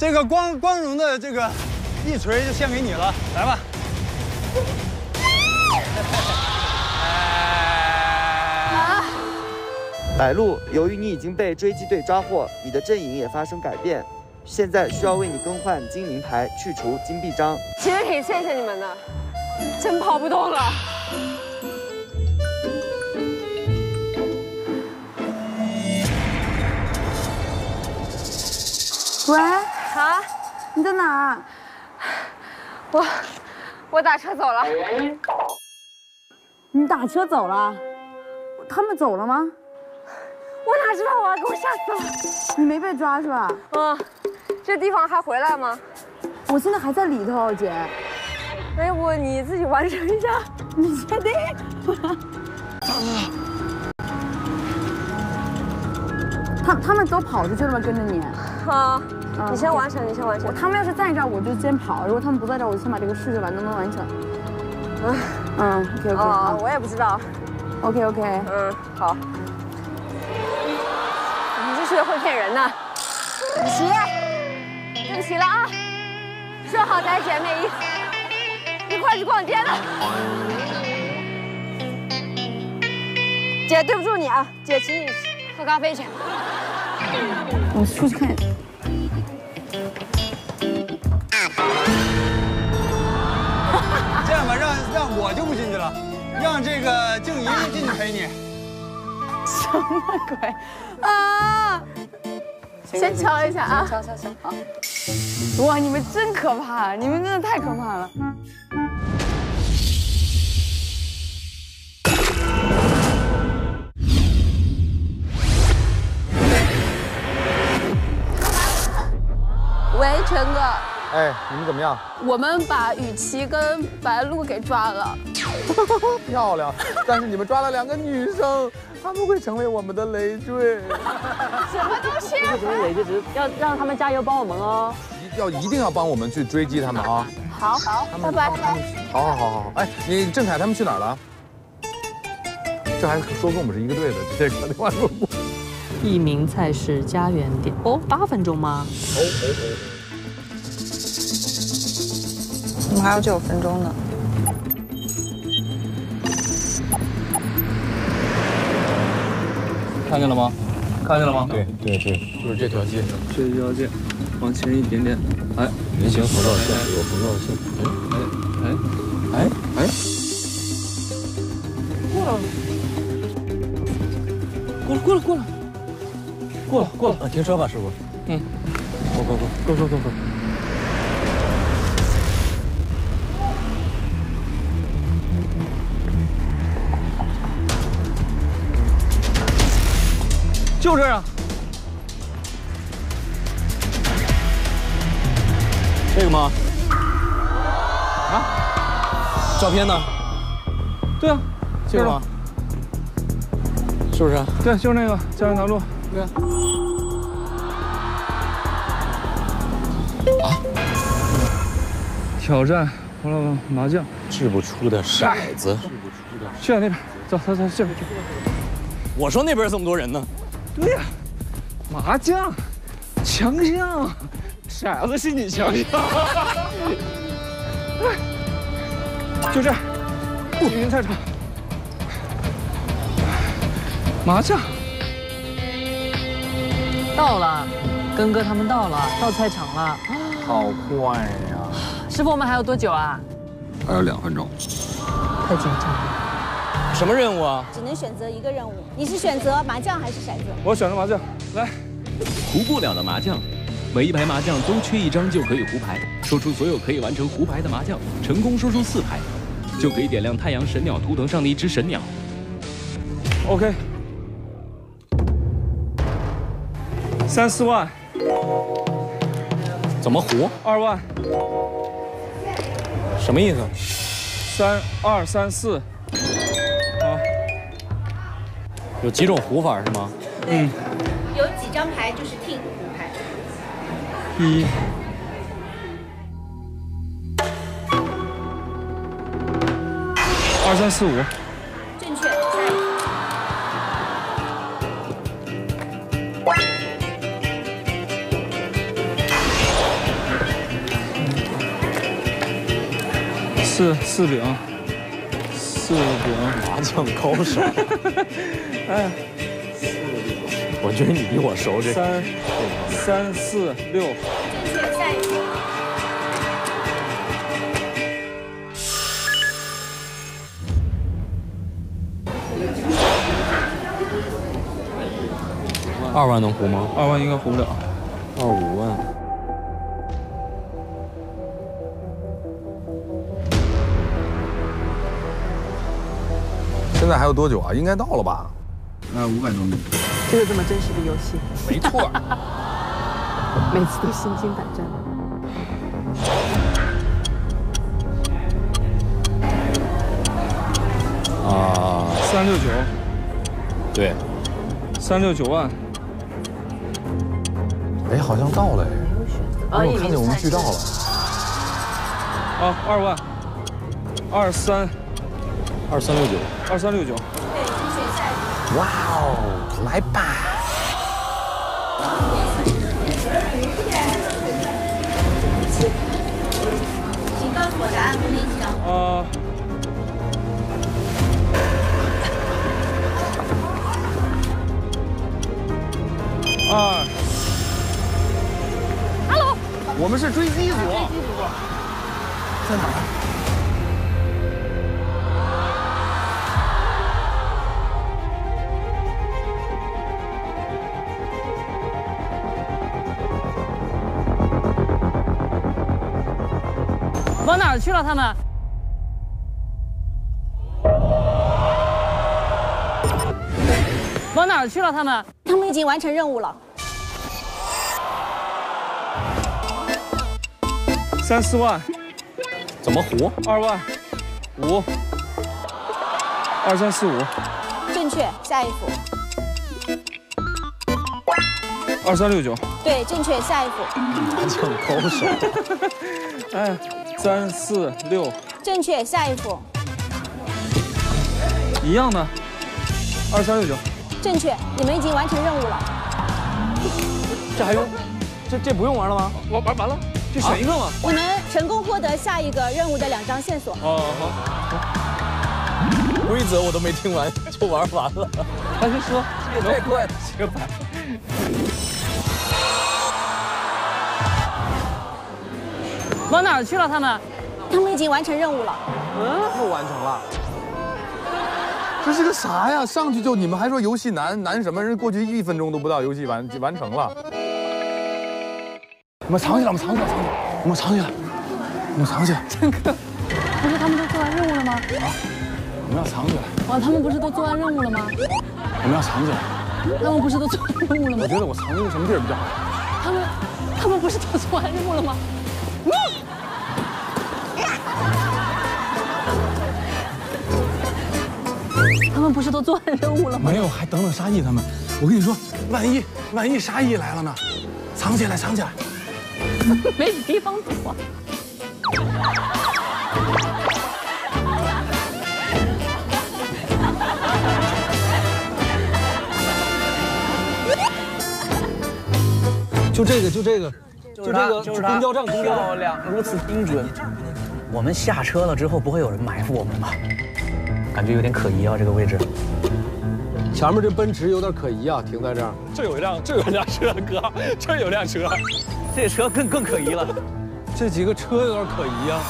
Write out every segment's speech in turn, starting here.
这个光荣的这个一锤就献给你了，来吧。 白鹿，由于你已经被追击队抓获，你的阵营也发生改变，现在需要为你更换金名牌，去除金臂章。 其实挺谢谢你们的，真跑不动了。 喂， 啊， 你在哪？ 我打车走了。 你打车走了？他们走了吗？ 我哪知道啊，给我吓死了。 你没被抓是吧？ 嗯，这地方还回来吗？ 我现在还在里头，姐。 要不你自己完成一下？ 你确定？他们都跑出去了吗？跟着你？ 啊，你先完成，你先完成。 他们要是在这儿，我就先跑；如果他们不在这儿，我就先把这个试试完，能不能完成？OK。 哦，我也不知道。 OK。 好。你这是会骗人的。雨琦，对不起了啊，说好带姐妹一块去逛街的。姐，对不住你啊，姐请你喝咖啡去。 我出去看。 这样吧，让我就不进去了，让这个静怡进去陪你。 什么鬼啊！先敲一下啊！ 敲，好。 哇，你们真可怕！你们真的太可怕了。 喂，全哥。 哎，你们怎么样？ 我们把雨琦跟白鹿给抓了。 漂亮！但是你们抓了2个女生，她们会成为我们的累赘。 什么东西？ 不成为累赘，只是要让他们加油帮我们哦。 一定要帮我们去追击他们啊！ 好，拜拜。 好。哎，你郑恺他们去哪儿了？这还说跟我们是一个队的，这个电话说不。 一名菜市家园店哦，8分钟吗？ 我们还有9分钟呢。 看见了吗？看见了吗？ 对，就是这条街。 这条街，往前一点点。哎， 人行横道线，有横道线。哎，过了。停车吧，师傅。过。 就这样。这个吗？啊？照片呢？对啊，这个吗？是不是？ 对，就是那个家园南路。 对啊。 挑战胡老板麻将， 掷不出的骰子。 去那边，走，这边去。 我说那边这么多人呢。 对呀，麻将，强项，骰子是你强项。就这样，云菜场，麻将。 到了，根哥他们到了，到菜场了。 好快呀！ 师傅，我们还有多久啊？ 还有2分钟。 太紧张了。 什么任务啊？ 只能选择一个任务，你是选择麻将还是骰子？ 我选择麻将，来。 胡不了的麻将，每一排麻将都缺一张就可以胡牌。说出所有可以完成胡牌的麻将，成功说出4牌，就可以点亮太阳神鸟图腾上的一只神鸟。 OK。3、4万。 怎么胡 ？2万。 什么意思 ？3、2、3、4。好。 有几种胡法是吗？ 有几张牌就是 King 胡牌。 1、2、3、4、5。 正确，下一个。 四饼， 麻将高手。 哎， 我觉得你比我熟这。 3、4、6。 下一步。 2万能胡吗？2万应该胡不了。25万。 现在还有多久啊？应该到了吧 500多米。 就是这么真实的游戏， 没错。 每次都心惊胆战。 啊，369。 对 ，369万。 哎，好像到了哎。我看见我们剧到了。 啊，2万。2369。2369。 哇哦，来吧！ 请告诉我答案和哪几张？ Hello， 我们是追击组。在哪儿？ 往哪儿去了他们？往哪儿去了他们？ 他们已经完成任务了。 3、4万， 怎么胡 ？2万，5，2345， 正确，下一幅。 2369， 对，正确，下一幅。 麻将高手。 哎，3、4、6， 正确，下一幅。 一样的，2369， 正确，你们已经完成任务了。 这还用？这不用玩了吗？玩完了。 就选一个嘛！ 你们成功获得下一个任务的2张线索。 哦，好。 规则我都没听完就玩完了。 他就说也太快了， 几个牌。 往哪儿去了他们？ 他们已经完成任务了。 又完成了。这是个啥呀？上去就你们还说游戏难什么？人过去1分钟都不到，游戏完成了。 我们藏起来，我们藏起来，我们藏起来，我们藏起来。 陈哥，不是他们都做完任务了吗？ 啊，我们要藏起来。 哦，他们不是都做完任务了吗？ 我们要藏起来。 他们不是都做完任务了吗？ 我觉得我藏一个什么地儿比较好？ 他们不是都做完任务了吗？他们不是都做完任务了吗？ 没有，还等沙溢他们。我跟你说，万一沙溢来了呢？藏起来，藏起来。 没地方躲。 就这个，公交站， 漂亮，如此精准。我们下车了之后，不会有人埋伏我们吧？感觉有点可疑啊，这个位置。 前面这奔驰有点可疑啊，停在这儿。这有一辆车，哥，这有辆车。 这车更可疑了， 这几个车有点可疑啊。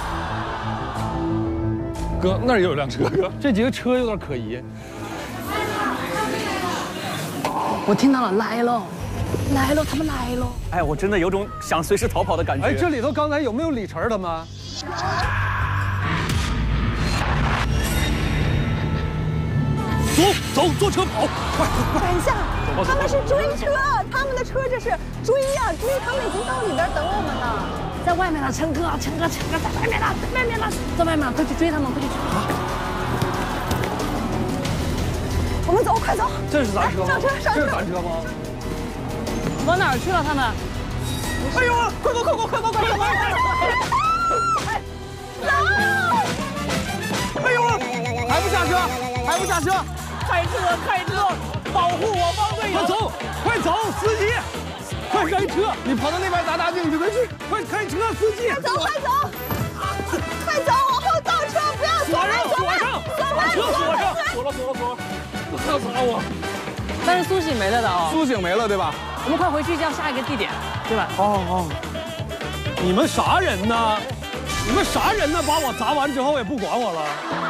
哥，那儿也有辆车，哥，这几个车有点可疑。 我听到了，来喽，他们来喽！ 哎，我真的有种想随时逃跑的感觉。 哎，这里头刚才有没有李晨他们？走，坐车跑，快！ 等一下，他们是追车，他们的车这是追呀追，他们已经到里边等我们了， 在外面呢，陈哥，在外面呢，快去追他们，快去追！ 我们走，快走！ 这是咱车吗？ 上车！ 这是咱车吗？ 往哪儿去了他们？ 哎呦，快走！哎呦，还不下车！开车！保护我方队友！快走，司机！快开车！你跑到那边打镜就别去！快开车，司机！ 快走！往后锁了，不要砸我！ 但是苏醒没了的哦。 苏醒没了，对吧？ 我们快回去叫下一个地点，对吧？ 哦。你们啥人呢？把我砸完之后也不管我了。